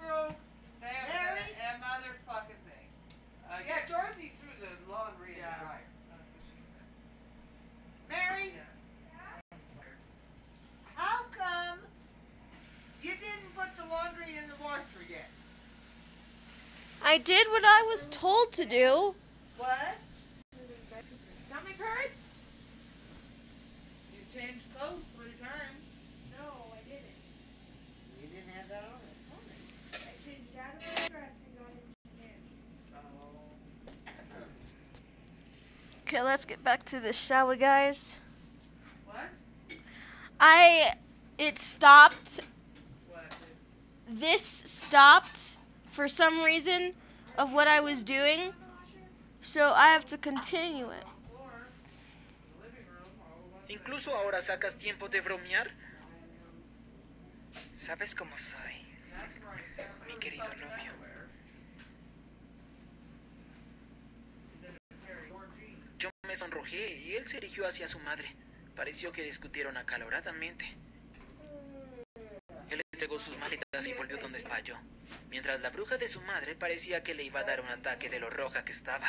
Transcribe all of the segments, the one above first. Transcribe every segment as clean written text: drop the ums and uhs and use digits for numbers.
Grove. Mary? A motherfucking thing. Yeah, Dorothy threw the laundry in the dryer. Mary? How come you didn't put the laundry in the washer yet? I did what I was told to do. What? Stomach hurts? You changed clothes 3 times. No, I didn't. You didn't have that on it. I changed out of my dress and got into panties. Okay, let's get back to this, shall we, guys? What? It stopped. What? This stopped for some reason of what I was doing, so I have to continue it. Incluso ahora sacas tiempo de bromear. ¿Sabes cómo soy, mi querido novio? Yo me sonrojé y él se dirigió hacia su madre. Pareció que discutieron acaloradamente. Él entregó sus maletas y volvió donde estaba yo, mientras la bruja de su madre parecía que le iba a dar un ataque de lo roja que estaba.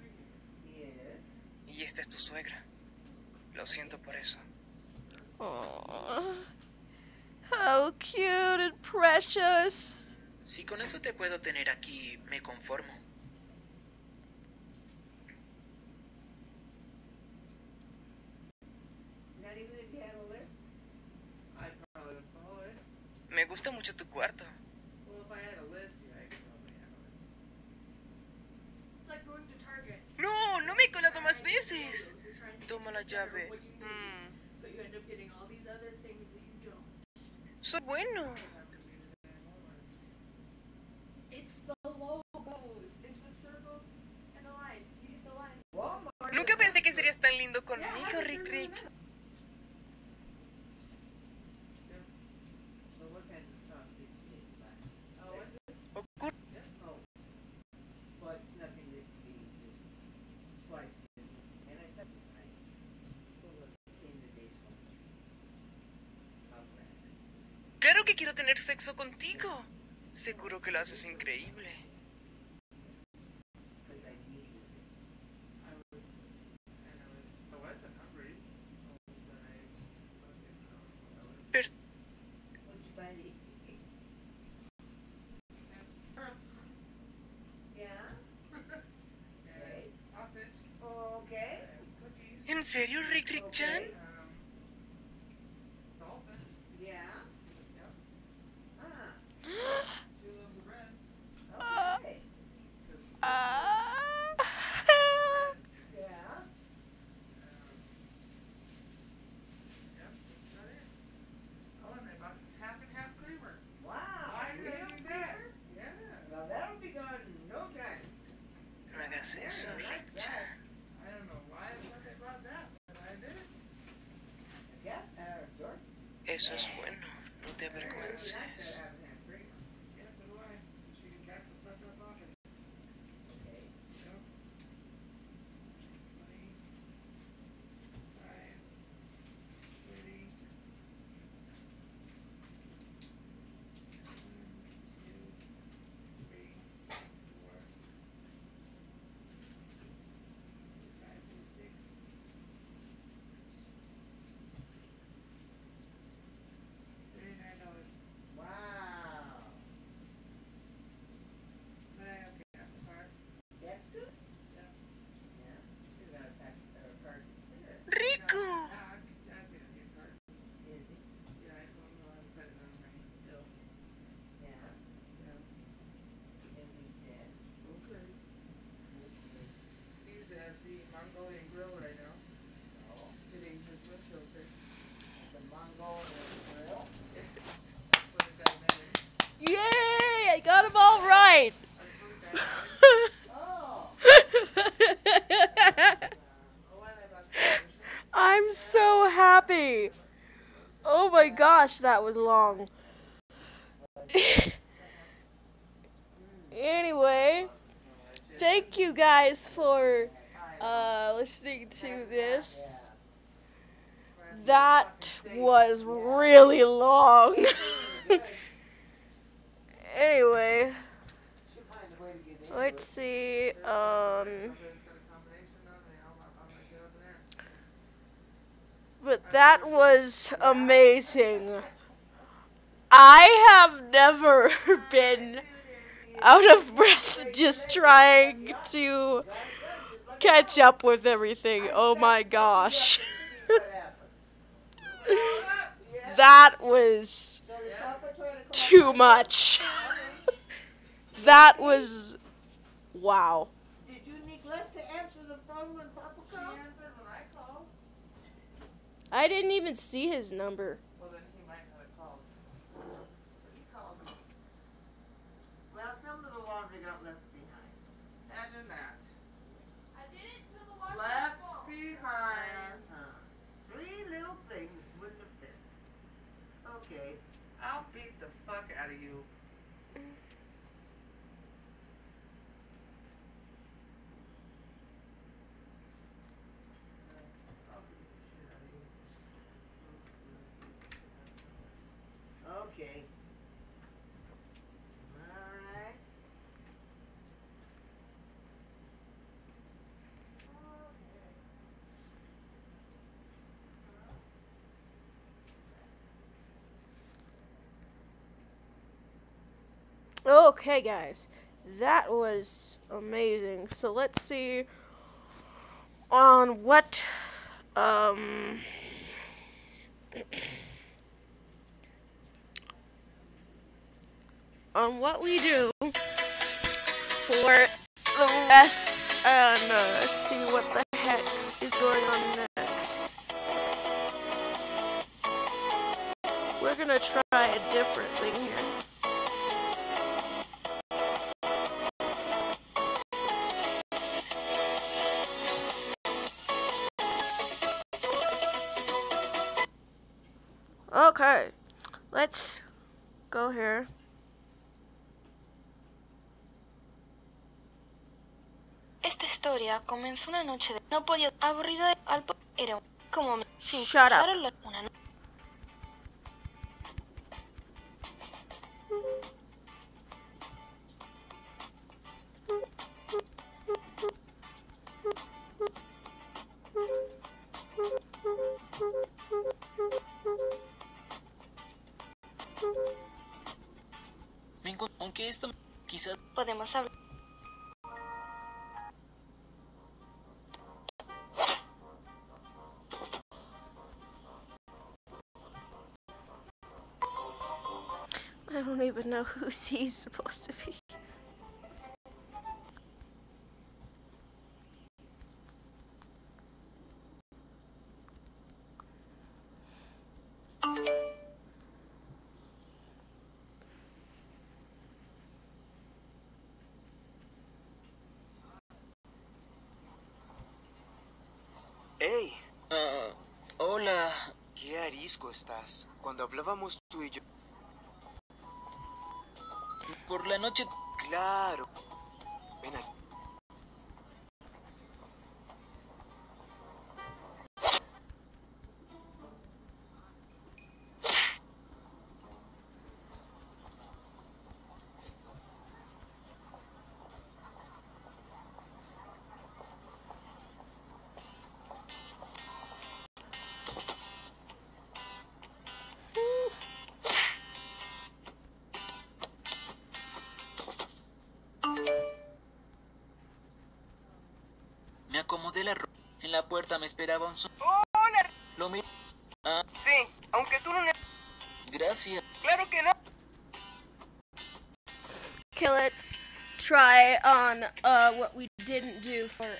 Y esta es tu suegra. Lo siento por eso. Oh, how cute and precious. Si con eso te puedo tener aquí, me conformo. Not even if you had a list? I probably would follow it. Me gusta mucho tu cuarto. Well, if I had a list, yeah, I could probably handle it. It's like going to Target. No, no me he colado más veces. You're trying to Toma la decide llave. what you need, but you end up getting all these other things that you don't. Soy bueno. It's the logos. It's the circle and the lines. You get the lines. Walmart. Nunca pensé que serías tan lindo conmigo, Rick Rick. So what kind of sausage did you buy? Oh, what? Ocurre. Oh. Well, it's nothing that can be just sliced in. And I thought I was in the dishwasher. How bad. Claro que quiero tener sexo contigo. Seguro que lo haces increíble. Because I needed it. I wasn't hungry. So then I fucking, Per- What'd you buy to eat? Yeah? Yeah, sausage, Okay. cookies, ¿En serio, Rick Rick Chan? salsa. Yeah? Yep. Ah. She loves the bread. Okay. Yeah. Yep, that's about it. Oh, and I bought some half and half creamer. Wow. I real didn't do that. creamer? Yeah. Well, that'll be gone in no time. No hagas eso, Rick Chan. I don't know why I thought they brought that, but I did. Yeah, Dorothy. Eso es bueno. No te avergüences. Yes, so do I. So she can back the fuck up off it. Okay. Yep. 20, 5, 30. 39. Wow. But I okay, that's a part. That's good. Yeah. Yeah. You're gonna pack a card consider it. Rico. I was gonna need a card. Is it? Yeah, I told him I'll put it on my bill. Yeah. Yeah. And he said, okay. He's at the Mongolian Grill right now. Oh, Getting his windshield fixed. the Mongolian grill. Put it down there. Yay! I got them all right. That's what it does. Oh. Oh, and I bought the I'm so happy. Oh my gosh, that was long. Anyway, thank you guys for listening to this. That was really long. Anyway, Should find a way to get in. let's see. Somebody's got a combination on it. I'm gonna get over there. But that was amazing. I have never been out of breath just trying to catch up with everything. Oh my gosh. That was too much. That was wow. Did you neglect to answer the phone when Papa She called? answered when I called. I didn't even see his number. Well, then he might not have called. But he called me. Well, some of the laundry got left behind. Imagine that. I didn't do the washing. Left behind. Three little things wouldn't have fit. Okay. I'll beat the fuck out of you. Okay. Alright. Okay, guys. That was amazing. So let's see on what on what we do for the rest and see what the heck is going on next. We're gonna try a different thing here. Okay, let's go here. Esta historia comenzó una noche de... No podía... Aburrido de... Era como... Sin Shut up. Una noche. Aunque esto quizás... Podemos hablar. I don't even know who he's supposed to be. ¡Hey! Hola. ¡Qué arisco estás! Cuando hablábamos tú y yo... Por la noche... ¡Claro! Ven aquí. Me acomodé la ropa. En la puerta me esperaba un Hola. Lo miré. Sí, aunque tú no... Gracias. Claro que no. Okay, let's try on what we didn't do for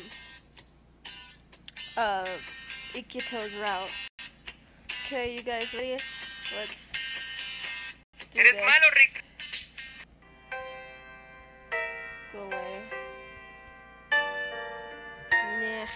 Ikito's route. Okay, you guys ready? Let's do Eres this. malo, Rick. Go away. Nah.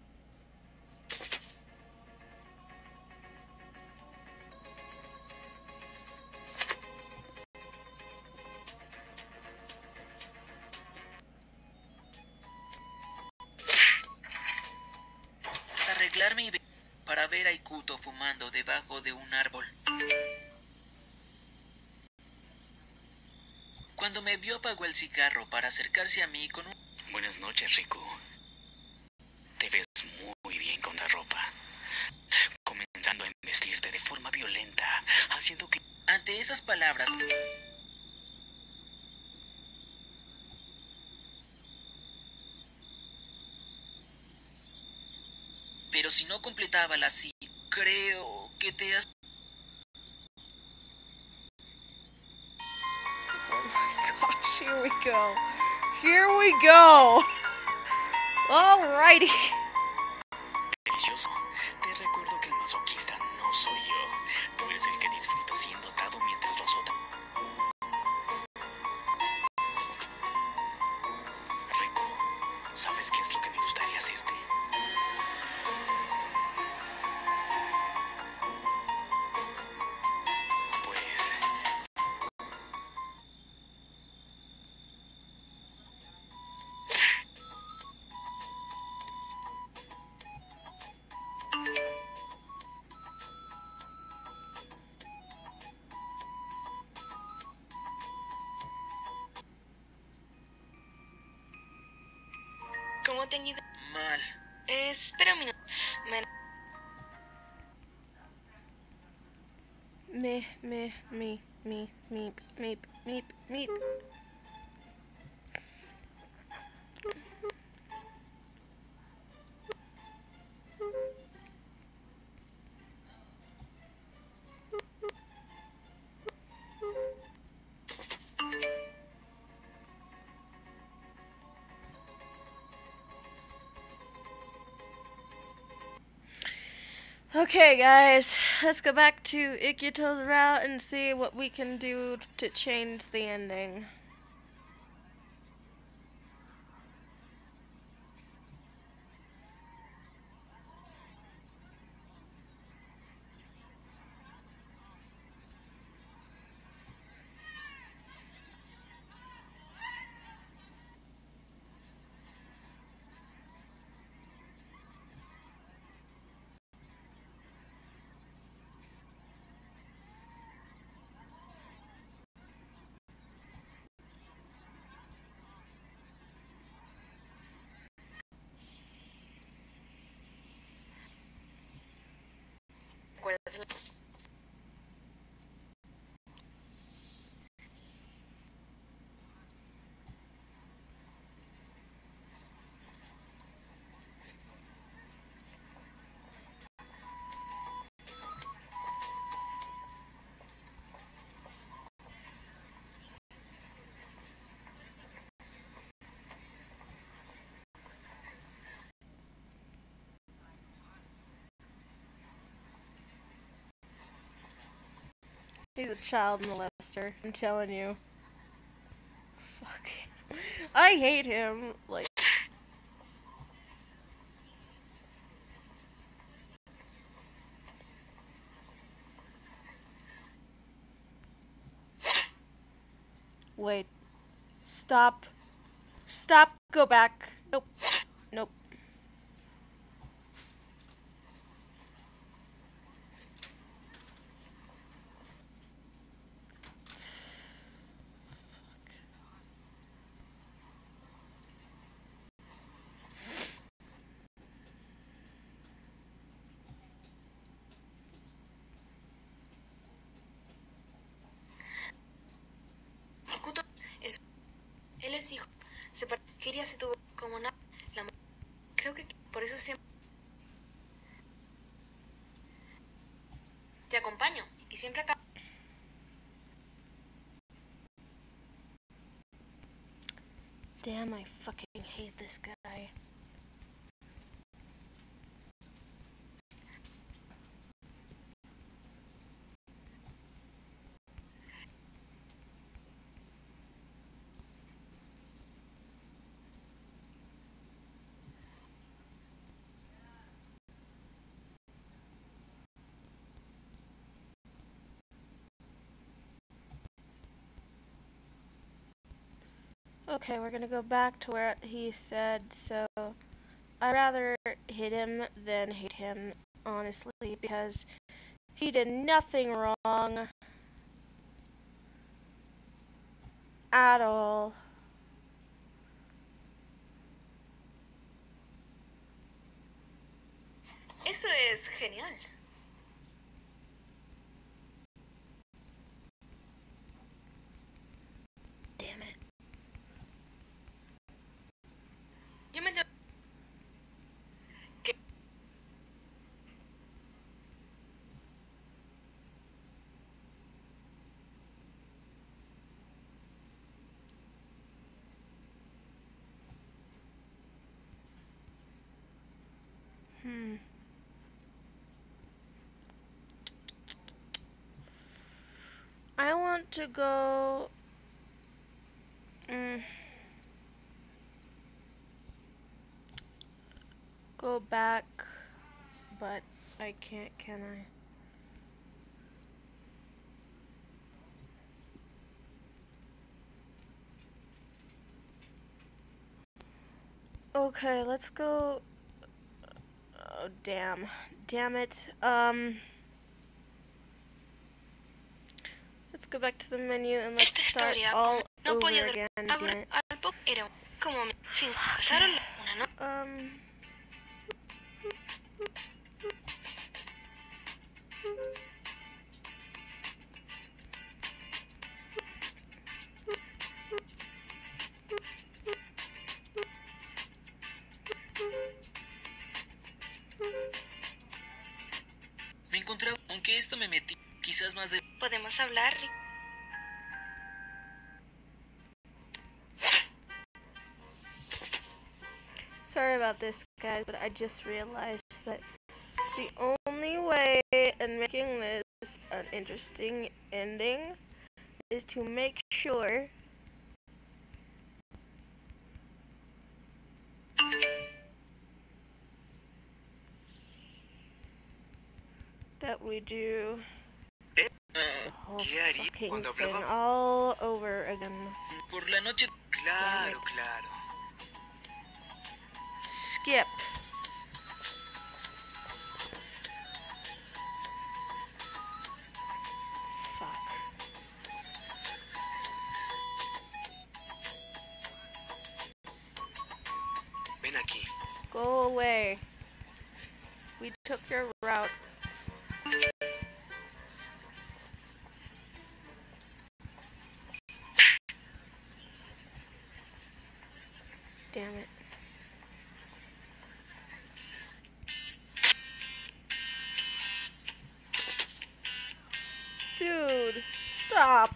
Arreglarme y para ver a Ikuto fumando debajo de un árbol. Cuando me vio apagó el cigarro para acercarse a mí con un... Buenas noches, Riku. Te ves muy bien con la ropa. Comenzando a embestirte de forma violenta, haciendo que... Ante esas palabras... Pero si no completaba la sí, creo que te has... Oh my gosh, here we go. Here we go. Alrighty. Delicioso. Te recuerdo que el masoquista no soy yo. Tú eres el que disfruta siendo atado mientras lo azota. Riku, ¿sabes qué es lo que me gustaría hacerte? Pues... ¿Cómo te han ido? Mal. Espera un minuto. Me. Okay, guys, let's go back to Ikito's route and see what we can do to change the ending. He's a child molester, I'm telling you. Fuck. I hate him. Like. Wait. Stop. Stop. Go back. Nope. Nope. Él es hijo. Kiria se tuvo como una... Creo que por eso siempre... Te acompaño. Y siempre acá... Damn, I fucking hate this guy. Okay, we're gonna go back to where he said, so I'd rather hit him than hate him, honestly, because he did nothing wrong. at all. Eso es genial. Damn it. Yo me tengo... I want to go. Go back, but I can't, can I? Okay, let's go. Oh, damn it. Let's go back to the menu and let's Esta start historia all no over podía again. Damn it. al poco era como sin pasar una noche. Me encontraba, aunque esto me metí, quizás más de... Podemos hablar, Rick. Sorry about this, guys, but I just realized that the only way in making this an interesting ending is to make sure that we do the whole ¿Qué haría fucking cuando thing hablábamos? all over again. Por la noche... Claro, claro. Skip. Fuck. Ven aquí. Go away. We took your route. Damn it. Dude, stop.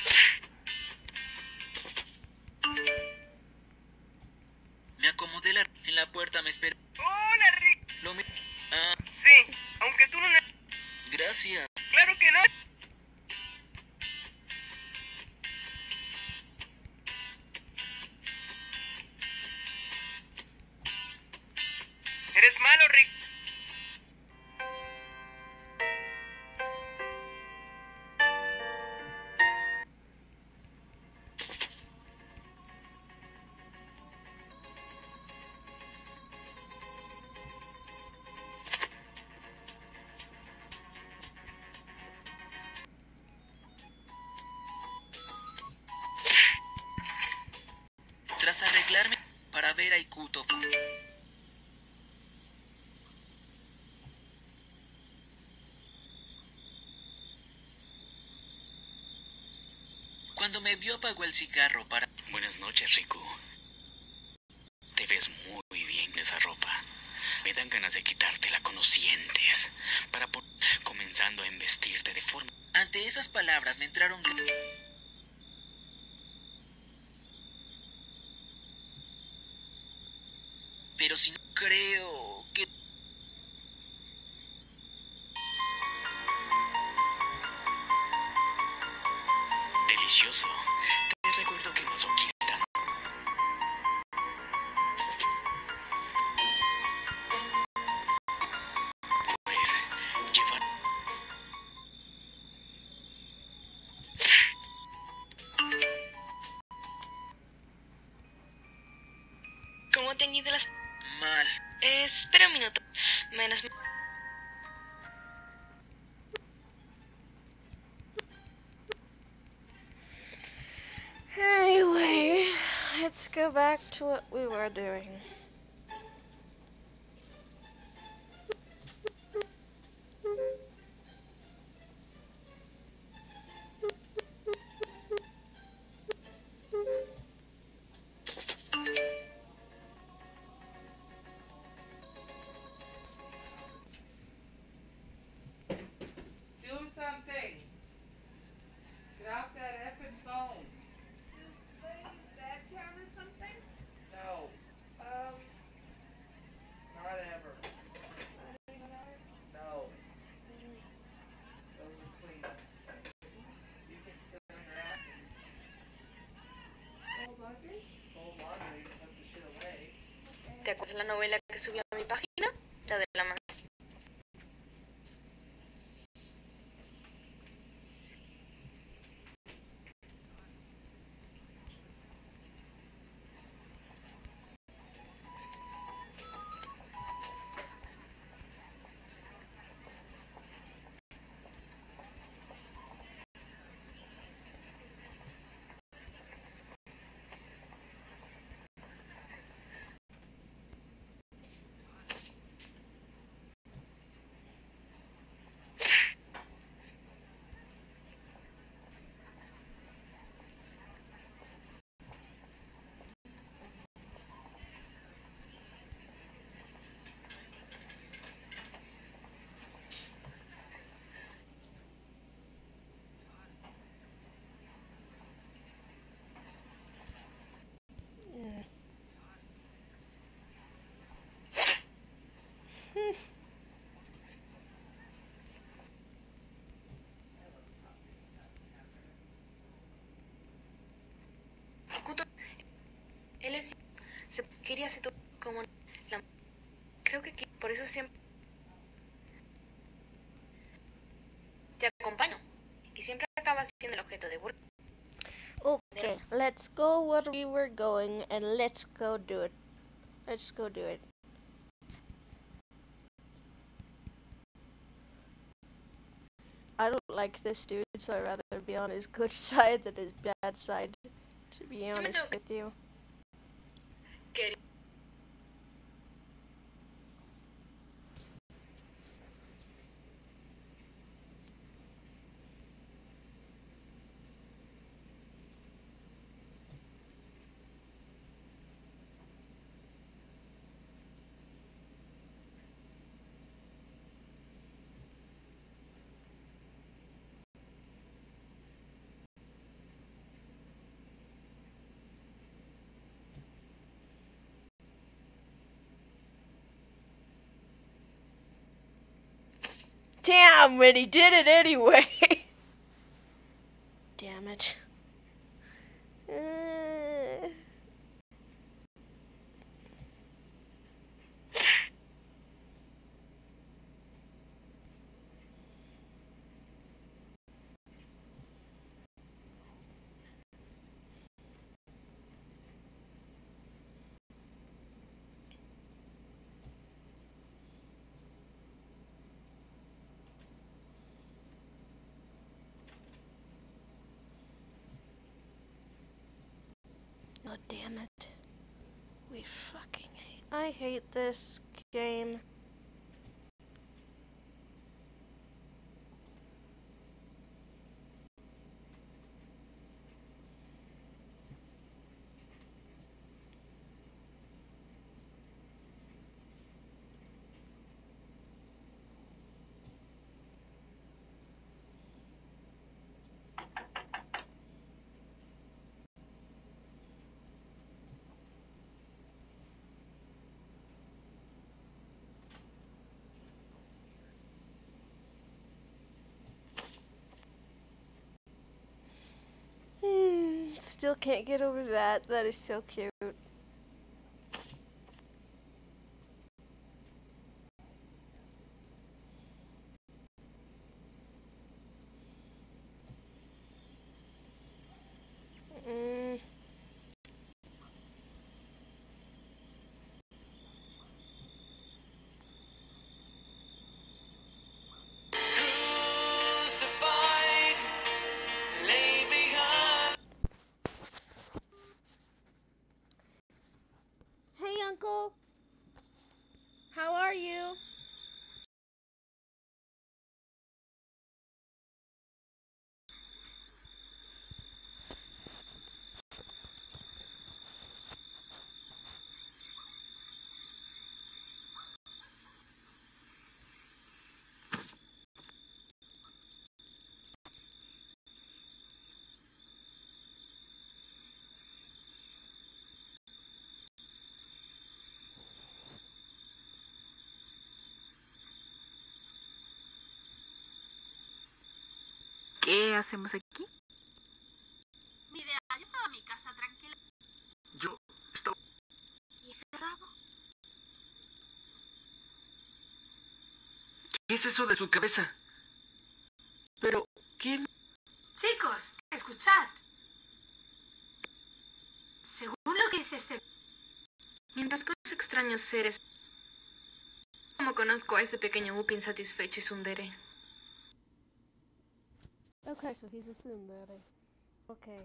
Me acomodé en la puerta, me espera. Hola, Rick. Lo me... Sí, aunque tú no... Gracias. Claro que no. Eres malo, Rick. Tras arreglarme para ver a Ikuto, cuando me vio apagó el cigarro para... Buenas noches, Riku. Te ves muy bien en esa ropa. Me dan ganas de quitártela con los dientes. Comenzando a embestirte de forma... Ante esas palabras me entraron... Pero si no creo que... Delicioso. Te recuerdo que masoquista. Pues, llevar... ¿Cómo te han ido las... Mal. Espera un minuto. Menos... Hey. let's go back to what we were doing. Do something. Get off that effing phone. Is playing that count as something? No, not ever. No. Those are clean. You can sit on your ass and Old laundry? fold laundry and put the shit away. ¿Te acuerdas la novela que subí a mi página? La de la manzana. Él es, se quería ser como la, creo que por eso siempre te acompaño y siempre acaba siendo el objeto de burla. Okay, let's go where we were going and let's go do it. Let's go do it. I don't like this dude, so I'd rather be on his good side than his bad side, to be honest with you. Damn, and he did it anyway. Damn it. Oh, damn it. We fucking hate. I hate this game. Still can't get over that. That is so cute. ¿Qué hacemos aquí? Mi idea, yo estaba en mi casa tranquila. Yo estaba... ¿Y cerrado? ¿Qué es eso de su cabeza? Pero, ¿quién? Chicos, escuchad. Según lo que dice este... Mientras con esos extraños seres... Como conozco a ese pequeño buque insatisfecho y tsundere. Okay, so he's a tsundere. Okay.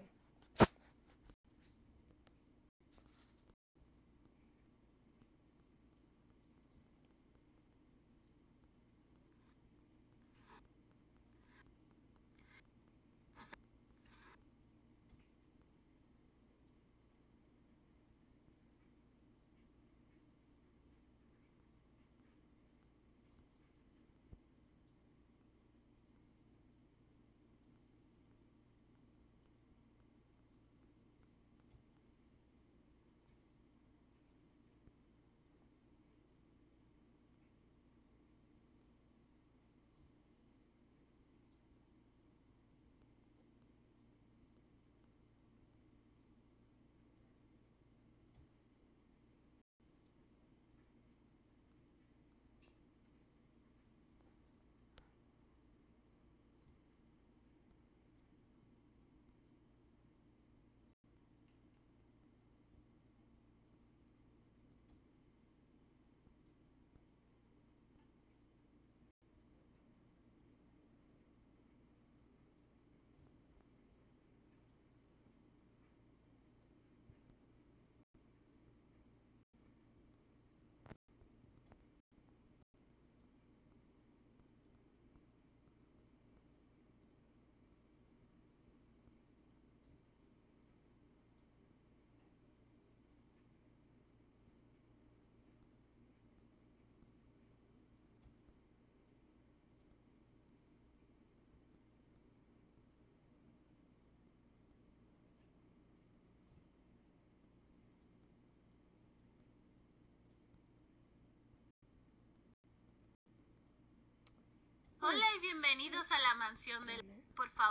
Hola y bienvenidos a la mansión del... Por favor.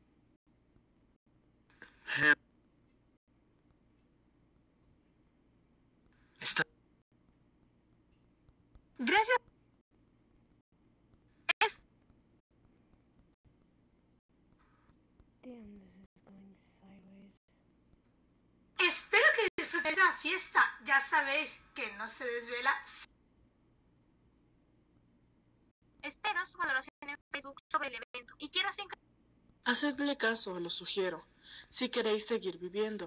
Está... Gracias. Damn, this is going sideways. Espero que disfrutéis la fiesta. Ya sabéis que no se desvela. Espero su valoración en Facebook sobre el evento. Y quiero 5... Hacedle caso, lo sugiero, si queréis seguir viviendo.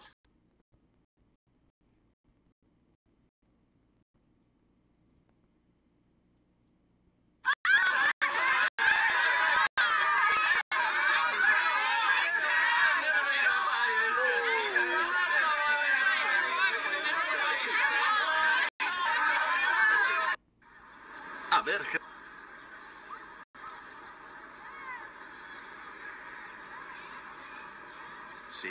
A ver, ¿sí?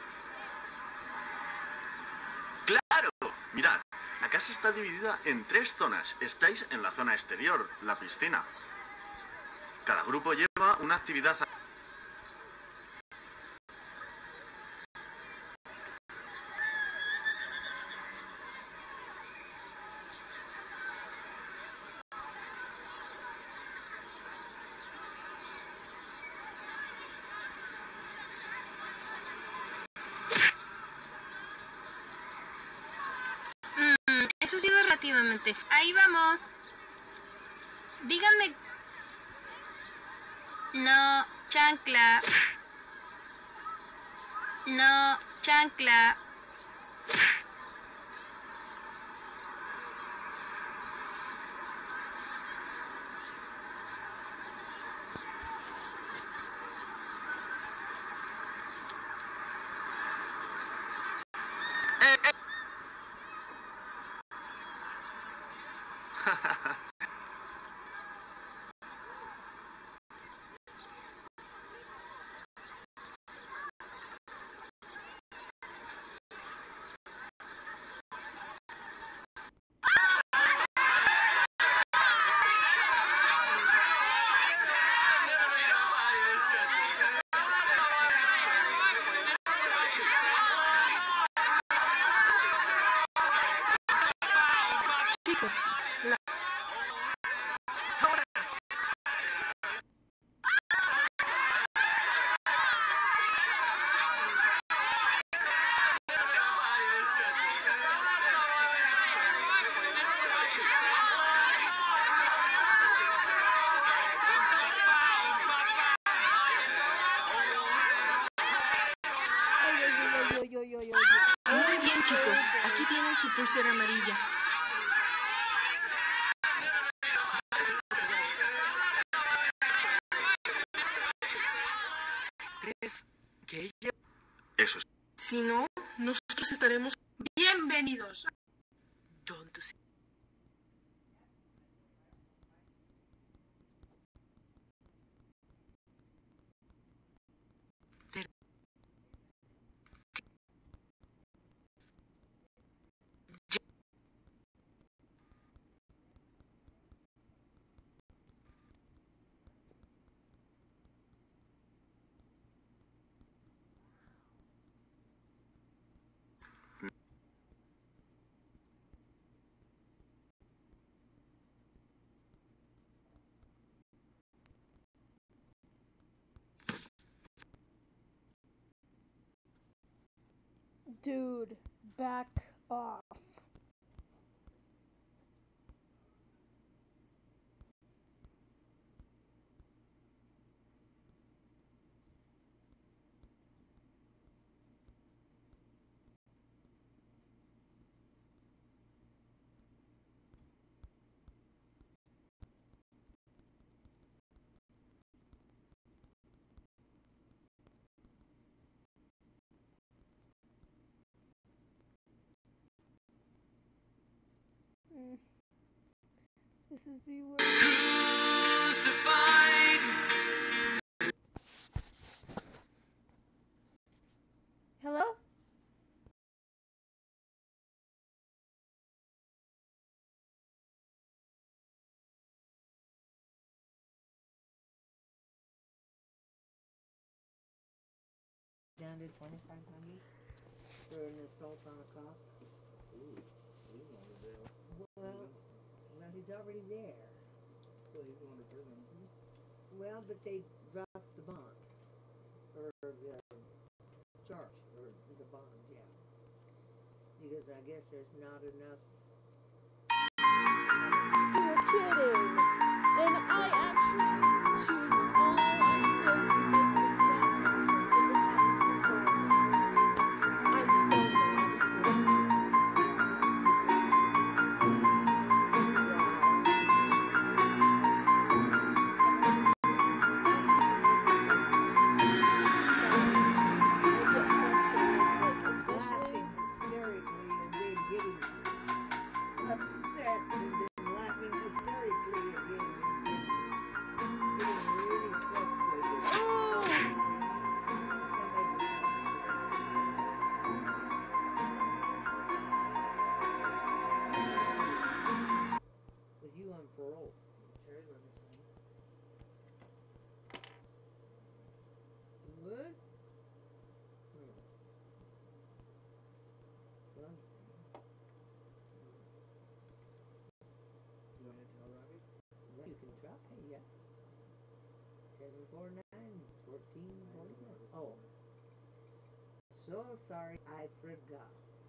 ¡Claro! Mirad, la casa está dividida en 3 zonas. Estáis en la zona exterior, la piscina. Cada grupo lleva una actividad... Eso ha sido relativamente... Ahí vamos. Díganme... No, chancla. No, chancla. Muy bien, chicos. Aquí tienen su pulsera amarilla. ¿Crees que ella... Eso es. Si no, nosotros estaremos bienvenidos. ¿Dónde se... Dude, back off. This is the worst. Hello? Down to 2,500 for an assault on a cop. Ooh, he's going to jail. Well, he's already there. Well, he's going to prison. Well, but they dropped the bond. Or the charge. Or the bond, yeah. Because I guess there's not enough. You're kidding. And I actually choose all I could to make this happen. And this happened regardless. I'm so Laughing hysterically and then getting upset and then laughing hysterically again and then getting really frustrated. Was you on parole? Terry let me see. You would? Well, You want to tell Robbie? well, you can try, yeah. 749 1441. Oh. So sorry, I forgot.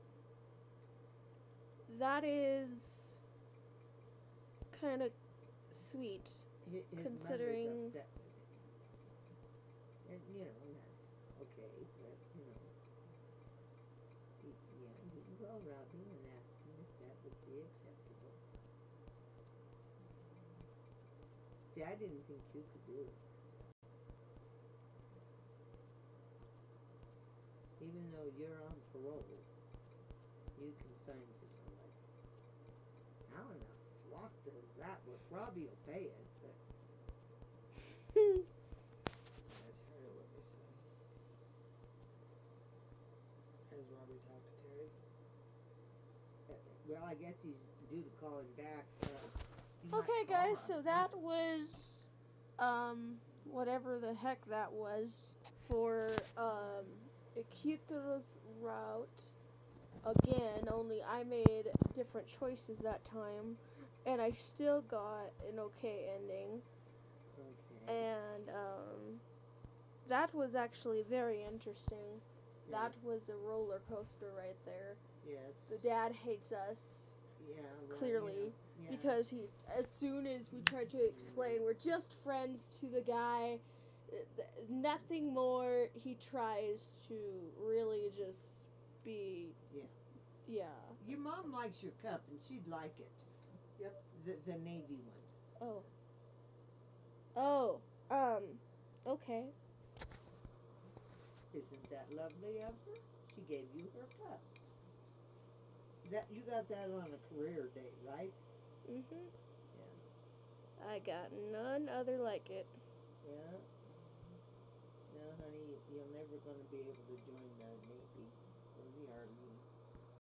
That is kind of sweet, His considering. mother's upset with him. And, you know, that's okay, but, you know. Yeah, you can call Robbie and ask him if that would be acceptable. See, I didn't think you could do it. Even though you're on parole, you can sign for somebody. How in the flock does that work? Robbie will pay it, but Terry let me see. Has Robbie talked to Terry? well, I guess he's due to call him back. He might Okay, call guys, on so him. that was, whatever the heck that was for, Ikuto's route. Again, only I made different choices that time, and I still got an okay ending. Okay. And, that was actually very interesting. Yeah. That was a roller coaster right there. Yes. The dad hates us. Yeah. Well, Clearly, yeah. because he, as soon as we tried to explain we're just friends to the guy, nothing more, he tries to really just be. Yeah. Yeah. Your mom likes your cup, and she'd like it. Yep. The navy one. Oh. Oh. Okay. Isn't that lovely of her? She gave you her cup. That you got that on a career day, right? Mhm. Yeah. I got none other like it. Yeah. Yeah, honey, you're never going to be able to join the Navy.